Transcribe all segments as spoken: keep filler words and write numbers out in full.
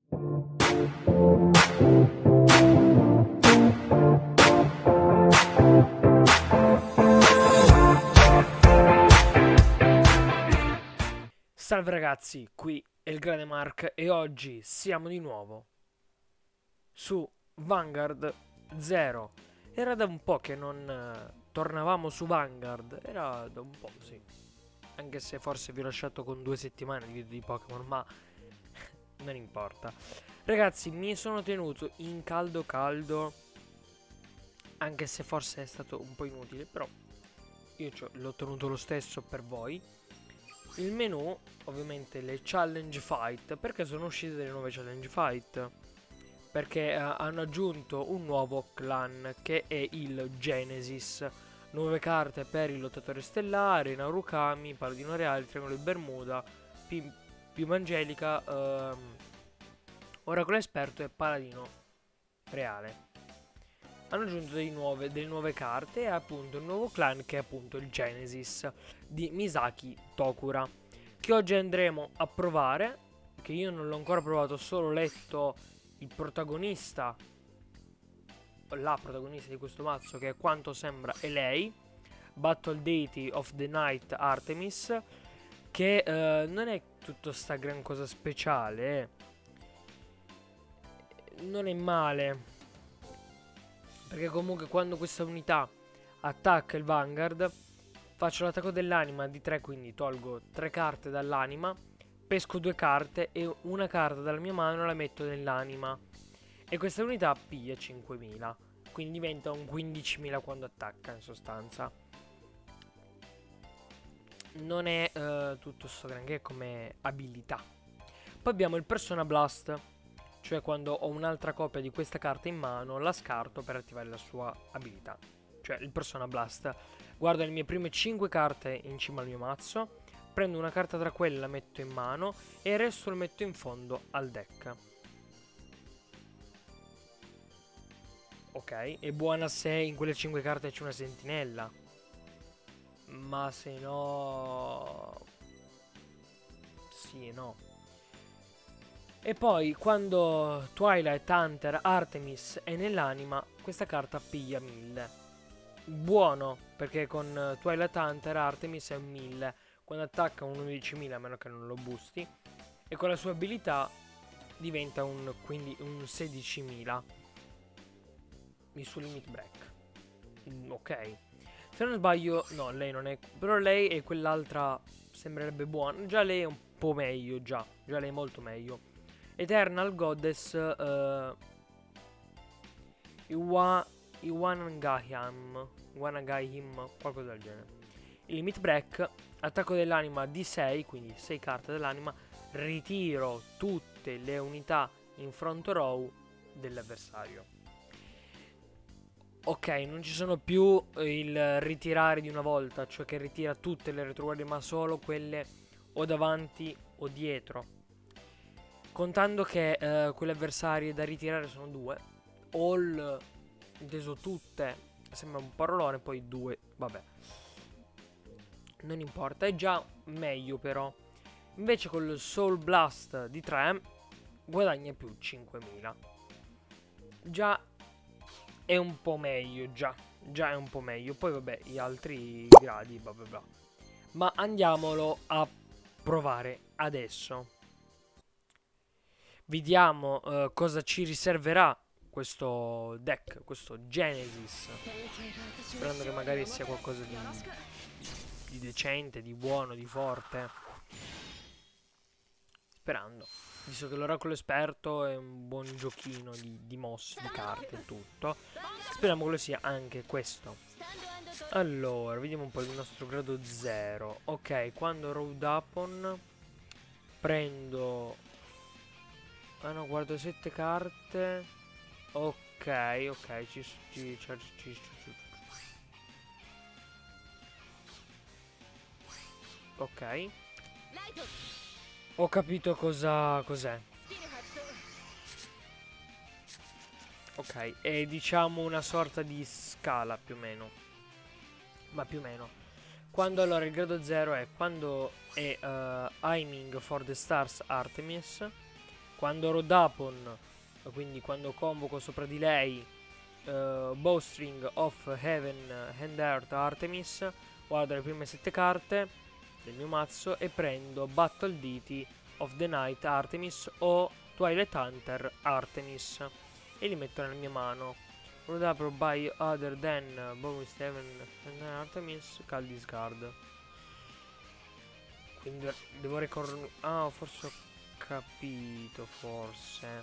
Salve ragazzi, qui è il Grande Mark e oggi siamo di nuovo su Vanguard zero. Era da un po' che non eh, tornavamo su Vanguard, era da un po', sì. Anche se forse vi ho lasciato con due settimane di video di Pokémon, ma non importa. Ragazzi, mi sono tenuto in caldo caldo, anche se forse è stato un po' inutile, però io l'ho tenuto lo stesso per voi. Il menu, ovviamente le challenge fight, perché sono uscite delle nuove challenge fight? Perché eh, hanno aggiunto un nuovo clan che è il Genesis. Nuove carte per il lottatore stellare, Narukami, Paladino Reale, Triangolo di Bermuda, Pi Piuma Angelica, ehm, Oracolo Esperto e Paladino Reale. Hanno aggiunto dei nuove, delle nuove carte e appunto un nuovo clan che è appunto il Genesis di Misaki Tokura, che oggi andremo a provare, che io non l'ho ancora provato, ho solo letto il protagonista, la protagonista di questo mazzo, che è quanto sembra è lei, Battle Deity of the Night Artemis, che eh, non è tutta sta gran cosa speciale, eh. Non è male, perché comunque quando questa unità attacca il Vanguard faccio l'attacco dell'anima di tre, quindi tolgo tre carte dall'anima, pesco due carte e una carta dalla mia mano la metto nell'anima e questa unità piglia cinquemila, quindi diventa un quindicimila quando attacca in sostanza. Non è uh, tutto sto granché come abilità. Poi abbiamo il Persona Blast, cioè quando ho un'altra copia di questa carta in mano la scarto per attivare la sua abilità, cioè il Persona Blast. Guardo le mie prime cinque carte in cima al mio mazzo, prendo una carta tra quelle, la metto in mano e il resto lo metto in fondo al deck. Ok, è buona se in quelle cinque carte c'è una sentinella, ma se no... sì e no. E poi quando Twilight Hunter Artemis è nell'anima, questa carta piglia mille. Buono, perché con Twilight Hunter Artemis è un mille. Quando attacca un undicimila, a meno che non lo boosti. E con la sua abilità diventa un, quindi un sedicimila. Su Limit Break. Mm, ok. Se non sbaglio, no, lei non è... però lei e quell'altra sembrerebbe buona. Già lei è un po' meglio, già. Già lei è molto meglio. Eternal Goddess uh, Iwa, Iwanagahim, Iwanagahim, qualcosa del genere. Il Limit Break, attacco dell'anima di sei, quindi sei carte dell'anima, ritiro tutte le unità in front row dell'avversario. Ok, non ci sono più il ritirare di una volta, cioè che ritira tutte le retroguardie, ma solo quelle o davanti o dietro. Contando che eh, quelle avversarie da ritirare sono due, all, inteso tutte, sembra un parolone, poi due, vabbè. Non importa, è già meglio però. Invece col Soul Blast di tre guadagna più cinquemila. Già è un po' meglio, già. Già è un po' meglio. Poi vabbè, gli altri gradi, bla bla bla. Ma andiamolo a provare adesso. Vediamo uh, cosa ci riserverà questo deck, questo Genesis. Sperando che magari sia qualcosa di, di decente, di buono, di forte. Sperando. Visto che l'oracolo esperto è un buon giochino di, di mosse, di carte e tutto. Speriamo che lo sia anche questo. Allora, vediamo un po' il nostro grado zero. Ok, quando Road Upon prendo... ah no, guardo sette carte. Ok, ok, ci, ci, ci, ci, ci, ci. Ok. Ho capito cosa cos'è. Ok, è diciamo una sorta di scala più o meno. Ma più o meno. Quando allora il grado zero è quando è uh, Aiming for the Stars Artemis. Quando Rodapon, quindi quando convoco sopra di lei uh, Bowstring of Heaven and Earth Artemis, guardo le prime sette carte del mio mazzo e prendo Battle Deity of the Night Artemis o Twilight Hunter Artemis e li metto nella mia mano. Rodapon by other than Bonus Heaven and Artemis Call Discard. Quindi devo ricordare. Ah, forse ho capito, forse.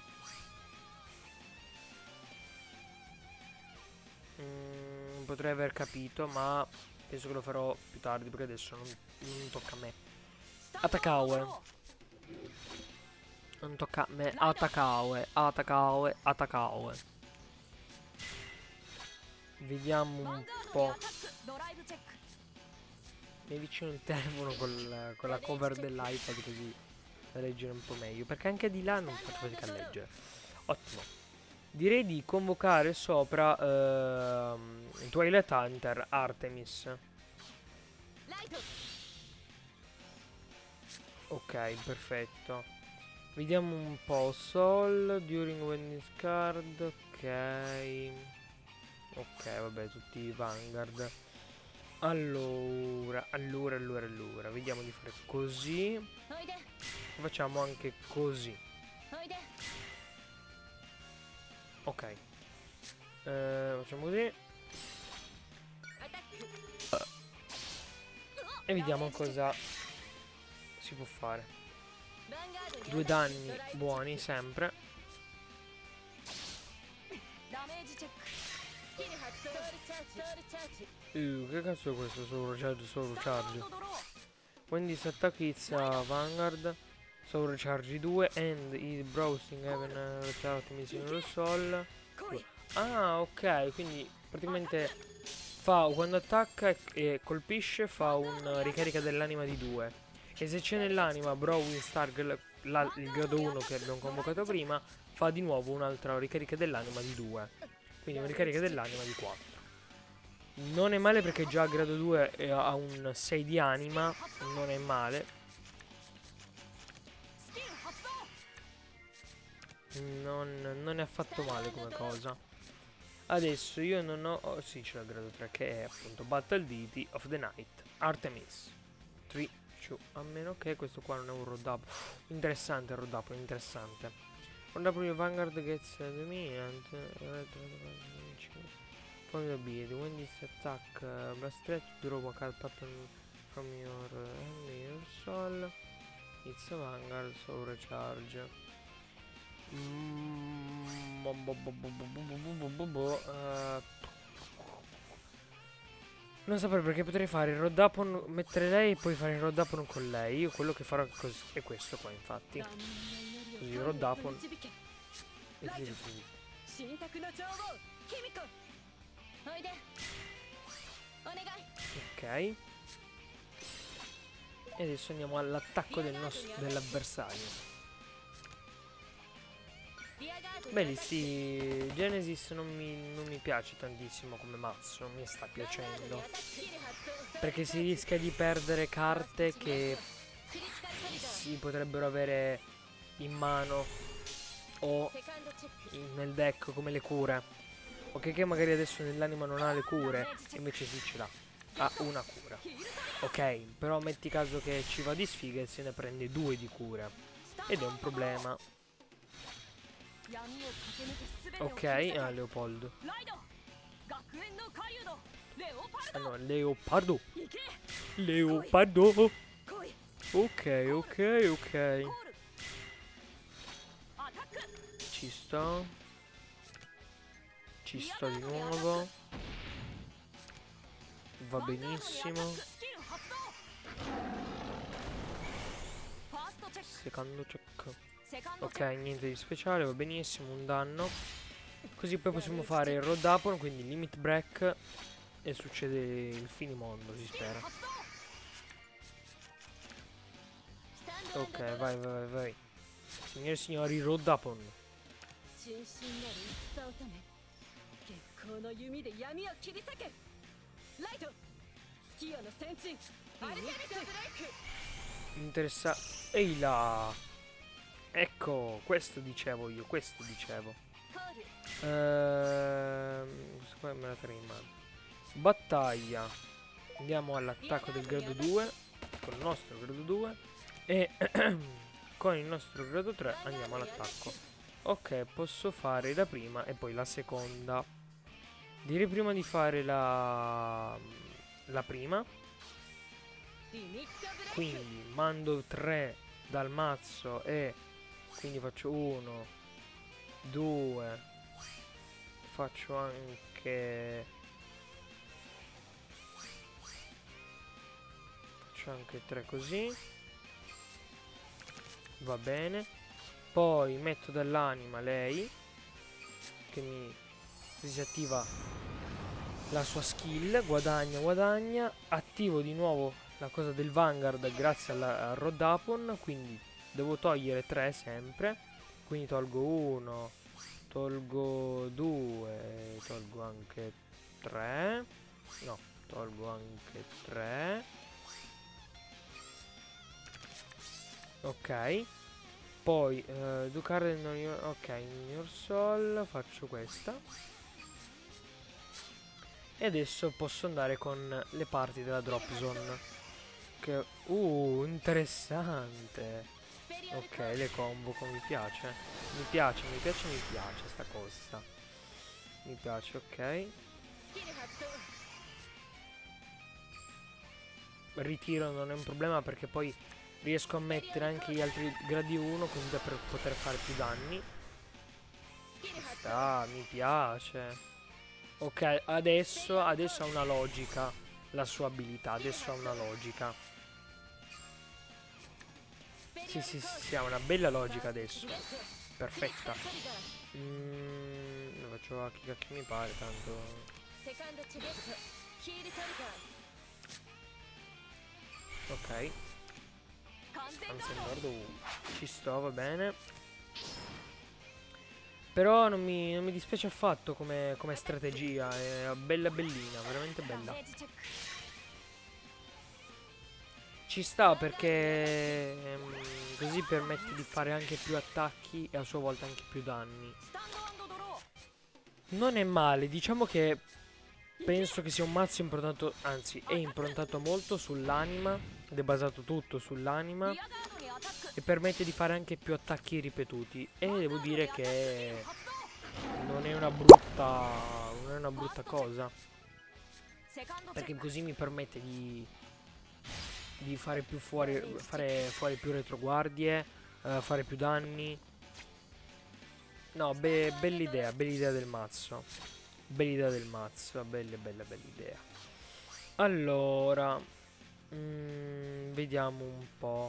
Mm, potrei aver capito, ma penso che lo farò più tardi perché adesso non, non tocca a me. Atakaue. Non tocca a me. Atakaue, Atakaue, Atakaue. Vediamo un po'. Mi avvicino il telefono col, con la cover dell'iPad così da leggere un po' meglio. Perché anche di là non faccio fatica a leggere. Ottimo. Direi di convocare sopra ehm, Twilight Hunter Artemis. Ok, perfetto. Vediamo un po'. Soul during when discard. Ok. Ok, vabbè, tutti Vanguard. Allora, allora, allora, allora. Vediamo di fare così. Facciamo anche così. Ok. Eh, facciamo così. E vediamo cosa si può fare. Due danni buoni sempre. Uh, che cazzo è questo? Solo charge, solo charge. When this attack hits uh, Vanguard, solo charge due and il browsing heaven Artemis in lo sol. Ah, ok, quindi praticamente fa quando attacca e, e colpisce fa una ricarica dell'anima di due. E se c'è nell'anima Browning Star, la, il grado uno che abbiamo convocato prima, fa di nuovo un'altra ricarica dell'anima di due. Quindi una ricarica dell'anima di quattro. Non è male perché già a grado due ha un sei di anima. Non è male. Non, non è affatto male come cosa. Adesso io non ho... Oh, sì, c'è il grado tre che è appunto Battle Deity of the Night Artemis tre, due, a meno che questo qua non è un road up. Interessante il road up, interessante. Road up your Vanguard gets the dominant. From the ability, when this attack uh, blast threat, draw one card pattern from your hand, uh, your soul. It's a Vanguard, so recharge. Mm, bo bo bo bo bo bo bo bo bo, uh, non saprei perché potrei fare il road up on, mettere lei e poi fare il road up on con lei. Io quello che farò così è questo qua, infatti. Così il road up on e così. Ok. E adesso andiamo all'attacco del nostro dell'avversario. Beh, sì, Genesis non mi, non mi piace tantissimo come mazzo, non mi sta piacendo. Perché si rischia di perdere carte che si potrebbero avere in mano o in, nel deck come le cure. Ok, che magari adesso nell'anima non ha le cure, invece sì ce l'ha. Ha una cura. Ok, però metti caso che ci va di sfiga e se ne prende due di cura. Ed è un problema. Ok, ah, Leopoldo. Ah no, Leopardo. Leopardo. Ok, ok, ok. Ci sto. Ci sto di nuovo. Va benissimo. Secondo check. Ok, niente di speciale, va benissimo, un danno. Così poi possiamo fare il road up, quindi limit break. E succede il finimondo, si spera. Ok, vai, vai, vai, vai. Signore e signori, road up on. Interessa. Ehi là. Ecco, questo dicevo io, questo dicevo. Ehm, questo qua me la terrei in mano. Battaglia. Andiamo all'attacco del grado due. Con il nostro grado due. E con il nostro grado tre andiamo all'attacco. Ok, posso fare la prima e poi la seconda. Direi prima di fare la, la prima. Quindi mando tre dal mazzo e quindi faccio uno, due, faccio anche faccio anche tre così, va bene. Poi metto dall'anima lei che mi si attiva la sua skill, guadagna, guadagna, attivo di nuovo la cosa del Vanguard grazie alla, al Rodapon, quindi devo togliere tre sempre, quindi tolgo uno, tolgo due, tolgo anche tre, no, tolgo anche tre, ok, poi uh, do card in your, ok, in your soul, faccio questa, e adesso posso andare con le parti della drop zone. Che, uh, interessante. Ok, le combo mi piace. Mi piace, mi piace, mi piace sta cosa. Mi piace, ok. Ritiro non è un problema perché poi riesco a mettere anche gli altri gradi uno così da per poter fare più danni. Ah, mi piace. Ok, adesso, adesso ha una logica la sua abilità, adesso ha una logica. Sì, sì, sì, sì, ha una bella logica adesso. Perfetta. Mm, lo faccio a chi cacchio mi pare, tanto. Ok. Anzi, guardo. Ci sto, va bene. Però non mi, non mi dispiace affatto come, come strategia. È bella bellina, veramente bella. Ci sta perché ehm, così permette di fare anche più attacchi e a sua volta anche più danni. Non è male, diciamo che penso che sia un mazzo improntato, anzi è improntato molto sull'anima, ed è basato tutto sull'anima e permette di fare anche più attacchi ripetuti. E devo dire che non è una brutta, non è una brutta cosa, perché così mi permette di di fare più fuori, fare fuori più retroguardie, uh, fare più danni. No, be bella idea, bella idea del mazzo. Bella idea del mazzo, bella, bella, bella idea. Allora, mm, vediamo un po'.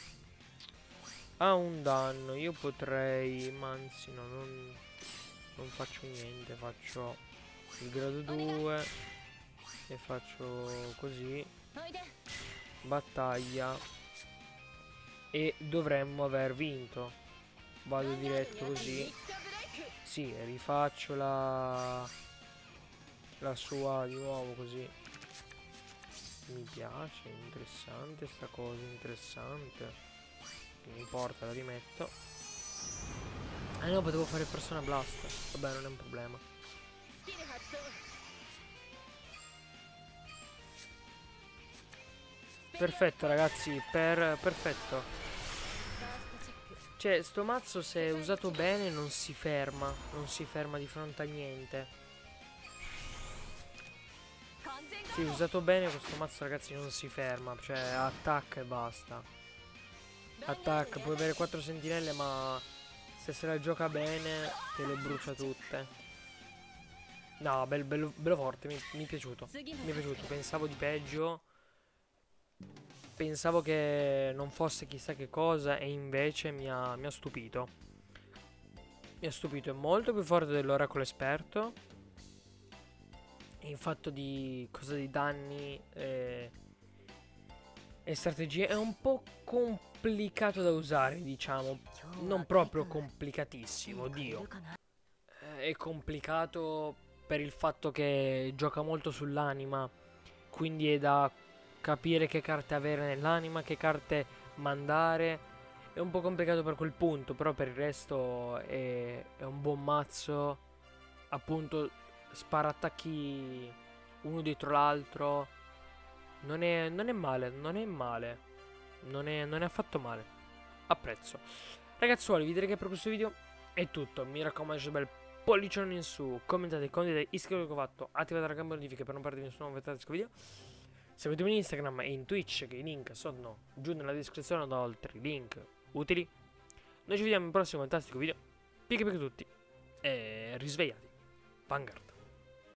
Ha un danno, io potrei, ma anzi no, non, non faccio niente, faccio il grado due e faccio così. Battaglia e dovremmo aver vinto. Vado diretto così. Sì, rifaccio la la sua di nuovo così. Mi piace, interessante sta cosa, interessante. Non importa, la rimetto. Ah no, potevo fare Persona Blast. Vabbè, non è un problema. Perfetto ragazzi, per, perfetto. Cioè, sto mazzo se usato bene non si ferma, non si ferma di fronte a niente. Sì, usato bene questo mazzo ragazzi non si ferma, cioè attacca e basta. Attacca, puoi avere quattro sentinelle ma se se la gioca bene te le brucia tutte. No, bello, bello, bello forte, mi, mi è piaciuto, mi è piaciuto, pensavo di peggio. Pensavo che non fosse chissà che cosa e invece mi ha, mi ha stupito. Mi ha stupito, è molto più forte dell'oracolo esperto. In fatto di cosa di danni e, e strategie è un po' complicato da usare, diciamo. Non proprio complicatissimo, Dio. È complicato per il fatto che gioca molto sull'anima, quindi è da capire che carte avere nell'anima, che carte mandare. è un po' complicato per quel punto, però per il resto è, è un buon mazzo. Appunto, spara attacchi uno dietro l'altro. Non è, non è male, non è male. Non è, non è affatto male. Apprezzo. Ragazzuoli, vi direi che per questo video è tutto. Mi raccomando, lasciate un bel pollicione in su, commentate, condividete, iscrivetevi che ho fatto, attivate la campanella notifiche per non perdere nessun nuovo video. Seguitemi in Instagram e in Twitch, che i link sono giù nella descrizione da altri link utili. Noi ci vediamo in prossimo fantastico video. Picche picche tutti e risvegliati. Vanguard.